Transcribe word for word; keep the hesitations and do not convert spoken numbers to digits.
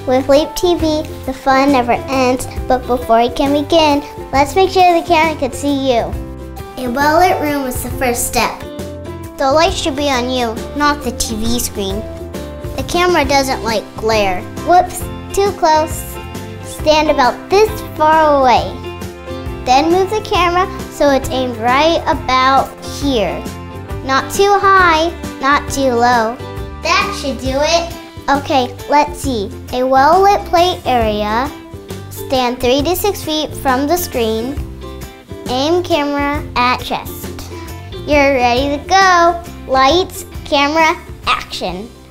With LeapTV, the fun never ends, but before it can begin, let's make sure the camera can see you. A well-lit room is the first step. The light should be on you, not the T V screen. The camera doesn't like glare. Whoops, too close. Stand about this far away. Then move the camera so it's aimed right about here. Not too high, not too low. That should do it. Okay, let's see. A well-lit plate area. Stand three to six feet from the screen. Aim camera at chest. You're ready to go. Lights, camera, action.